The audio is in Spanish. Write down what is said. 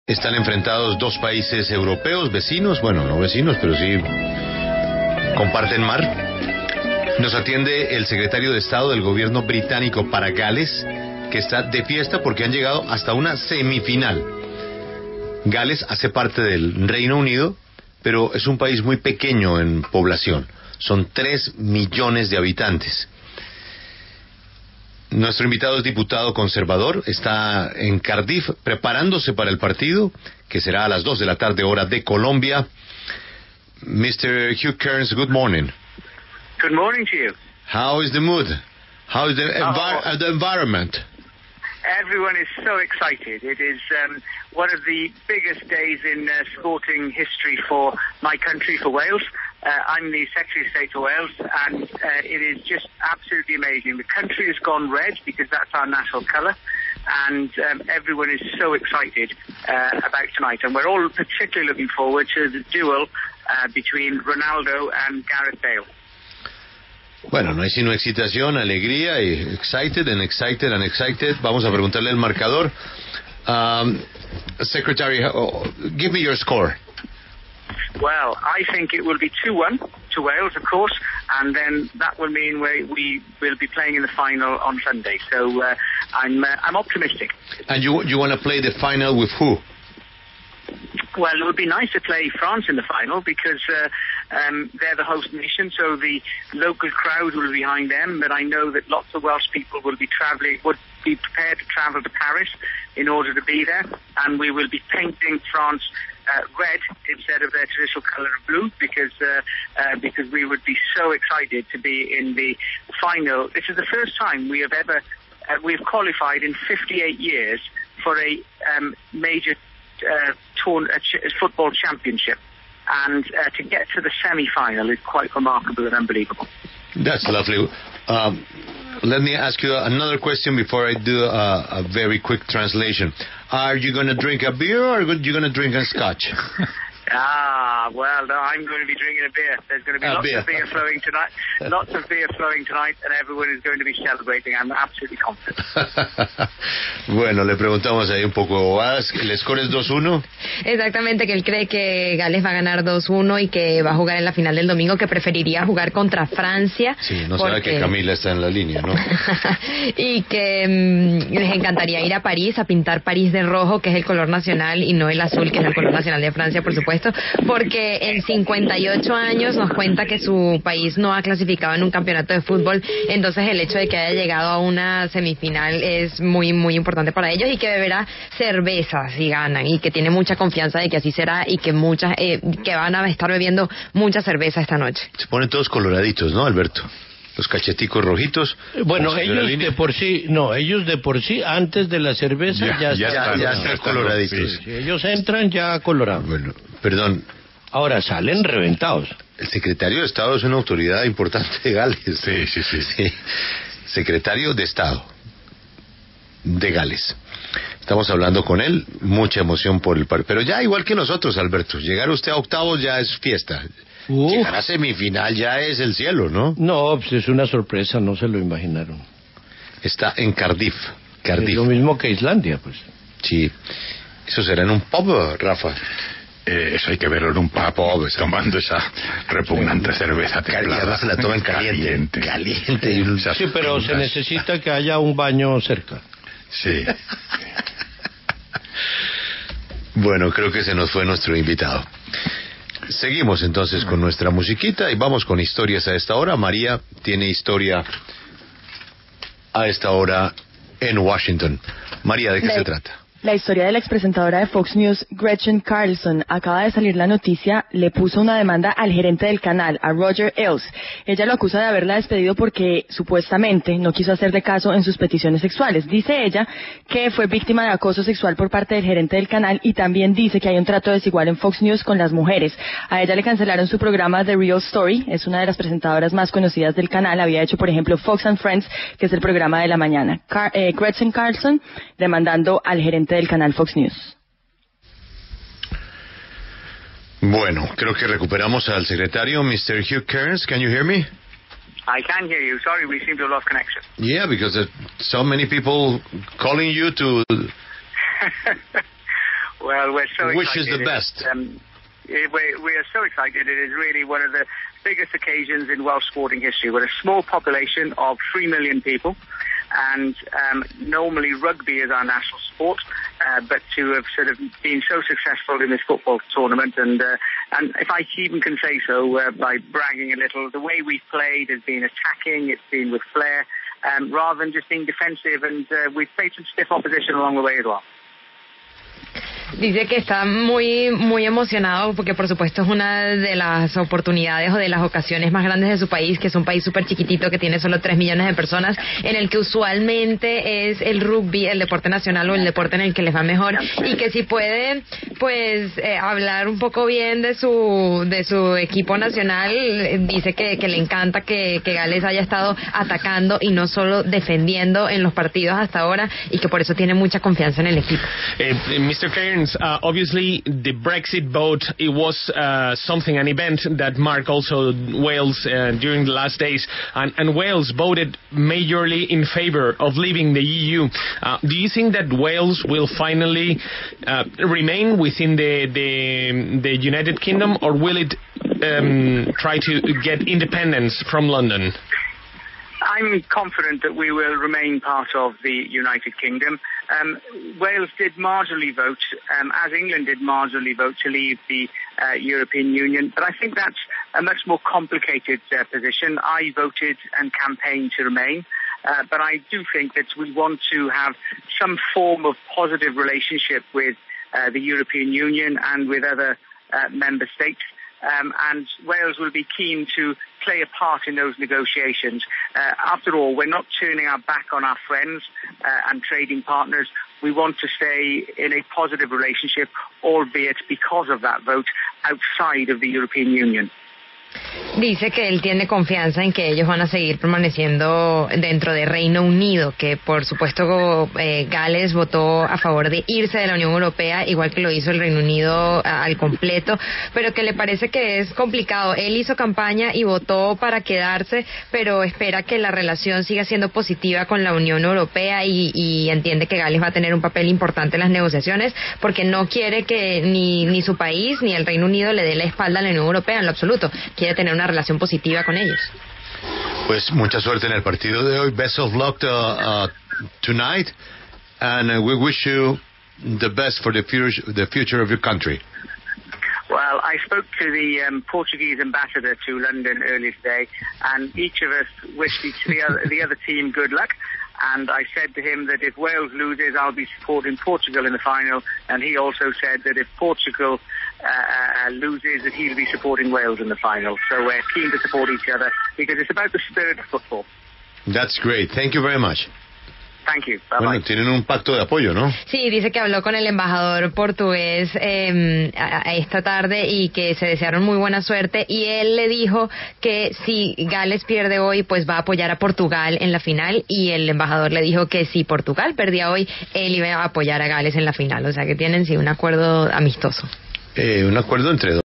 Están enfrentados dos países europeos, vecinos, bueno, no vecinos, pero sí comparten mar. Nos atiende el secretario de Estado del gobierno británico para Gales, que está de fiesta porque han llegado hasta una semifinal. Gales hace parte del Reino Unido, pero es un país muy pequeño en población. Son 3 millones de habitantes. Nuestro invitado es diputado conservador, está en Cardiff preparándose para el partido, que será a las 2 de la tarde, hora de Colombia. Mr. Hugh Kearns, good morning. Good morning to you. How is the mood? How is the environment? Everyone is so excited. It is one of the biggest days in sporting history for my country, for Wales. I'm the Secretary of State for Wales, and it is just absolutely amazing. The country has gone red because that's our national colour, and everyone is so excited about tonight. And we're all particularly looking forward to the duel between Ronaldo and Gareth Bale. Bueno, no hay sino excitación, alegría y excited. Vamos a preguntarle al marcador. Secretary, give me your score. Well, I think it will be 2-1 to Wales, of course, and then that will mean we will be playing in the final on Sunday. So I'm optimistic. And you want to play the final with who? Well, it would be nice to play France in the final because they're the host nation, so the local crowd will be behind them. But I know that lots of Welsh people would be prepared to travel to Paris in order to be there, and we will be painting France red instead of their traditional colour of blue because we would be so excited to be in the final. This is the first time we have ever we've qualified in 58 years for a major football championship, and to get to the semi-final is quite remarkable and unbelievable. That's lovely. Let me ask you another question before I do a very quick translation. Are you going to drink a beer or are you going to drink a scotch? Well, no, I'm going to be drinking a beer. There's going to be lots of beer flowing tonight, and everyone is going to be celebrating. I'm absolutely confident. Bueno, le preguntamos ahí un poco bobadas. ¿El score es 2-1? Exactamente, que él cree que Gales va a ganar 2-1 y que va a jugar en la final del domingo, que preferiría jugar contra Francia. Sí, no sabe que Camila está en la línea, ¿no? Y que les encantaría ir a París, a pintar París de rojo, que es el color nacional, y no el azul, que es el color nacional de Francia, por supuesto, porque en 58 años nos cuenta que su país no ha clasificado en un campeonato de fútbol, entonces el hecho de que haya llegado a una semifinal es muy, muy importante para ellos, y que beberá cerveza si ganan, y que tiene mucha confianza de que así será, y que que van a estar bebiendo mucha cerveza esta noche. Se ponen todos coloraditos, ¿no, Alberto? Los cacheticos rojitos. Bueno, ellos de por sí, antes de la cerveza ya están coloraditos. Sí, ellos entran ya colorados. Bueno, perdón. Ahora salen reventados. El secretario de Estado es una autoridad importante de Gales. Sí. Secretario de Estado de Gales. Estamos hablando con él, mucha emoción por el partido. Pero ya igual que nosotros, Alberto, llegar usted a octavos ya es fiesta. Llegar a semifinal ya es el cielo, ¿no? No, pues es una sorpresa, no se lo imaginaron. Está en Cardiff. Es lo mismo que Islandia, pues. Sí. Eso será en un pub, Rafa. Eso hay que verlo en un pub, tomando esa repugnante cerveza templada. Se la toman caliente. Sí, pero se necesita que haya un baño cerca. Sí. Bueno, creo que se nos fue nuestro invitado. Seguimos entonces con nuestra musiquita y vamos con historias a esta hora. María tiene historia a esta hora en Washington. María, ¿de qué se trata? La historia de la expresentadora de Fox News, Gretchen Carlson. Acaba de salir la noticia, le puso una demanda al gerente del canal, a Roger Ailes. Ella lo acusa de haberla despedido porque supuestamente no quiso hacerle caso en sus peticiones sexuales. Dice ella que fue víctima de acoso sexual por parte del gerente del canal, y también dice que hay un trato desigual en Fox News con las mujeres. A ella le cancelaron su programa The Real Story, es una de las presentadoras más conocidas del canal. Había hecho, por ejemplo, Fox and Friends, que es el programa de la mañana. Gretchen Carlson demandando al gerente del canal Fox News. Bueno, creo que recuperamos al secretario, Mr. Hugh Kearns. Can you hear me? I can hear you. Sorry, we seem to have lost connection. Yeah, because there's so many people calling you to... Well, we're so Which excited. is the best? We are so excited. It is really one of the biggest occasions in Welsh sporting history. We're a small population of 3 million people, and normally rugby is our national sport, but to have sort of been so successful in this football tournament, and if I even can say so by bragging a little, the way we've played has been attacking, it's been with flair, rather than just being defensive, and we've played some stiff opposition along the way as well. Dice que está muy emocionado porque por supuesto es una de las oportunidades o de las ocasiones más grandes de su país, que es un país súper chiquitito que tiene solo 3 millones de personas, en el que usualmente es el rugby el deporte nacional o el deporte en el que les va mejor, y que si puede pues hablar un poco bien de su equipo nacional. Dice que le encanta que Gales haya estado atacando y no solo defendiendo en los partidos hasta ahora, y que por eso tiene mucha confianza en el equipo. Mr. Cairns, obviously the Brexit vote, it was an event that marked also Wales during the last days, and Wales voted majorly in favor of leaving the EU. Do you think that Wales will finally remain within the United Kingdom, or will it try to get independence from London? I'm confident that we will remain part of the United Kingdom. Wales did marginally vote, as England did marginally vote, to leave the European Union, but I think that's a much more complicated position. I voted and campaigned to remain, but I do think that we want to have some form of positive relationship with the European Union and with other member states. And Wales will be keen to play a part in those negotiations. After all, we're not turning our back on our friends and trading partners. We want to stay in a positive relationship, albeit because of that vote, outside of the European Union. Dice que él tiene confianza en que ellos van a seguir permaneciendo dentro de Reino Unido, que por supuesto Gales votó a favor de irse de la Unión Europea, igual que lo hizo el Reino Unido al completo, pero que le parece que es complicado. Él hizo campaña y votó para quedarse, pero espera que la relación siga siendo positiva con la Unión Europea, y entiende que Gales va a tener un papel importante en las negociaciones, porque no quiere que ni su país ni el Reino Unido le dé la espalda a la Unión Europea en lo absoluto. Quiere tener una relación positiva con ellos. Pues mucha suerte en el partido de hoy. Best of luck tonight, and we wish you the best for the future of your country. Well, I spoke to the Portuguese ambassador to London earlier today, and each of us wished the other team good luck. And I said to him that if Wales loses, I'll be supporting Portugal in the final. And he also said that if Portugal loses, that he'll be supporting Wales in the final. So we're keen to support each other because it's about the spirit of football. That's great. Thank you very much. Thank you. Bye-bye. Bueno, tienen un pacto de apoyo, ¿no? Sí, dice que habló con el embajador portugués esta tarde y que se desearon muy buena suerte, y él le dijo que si Gales pierde hoy, pues va a apoyar a Portugal en la final, y el embajador le dijo que si Portugal perdía hoy, él iba a apoyar a Gales en la final. O sea que tienen sí un acuerdo amistoso. Un acuerdo entre dos.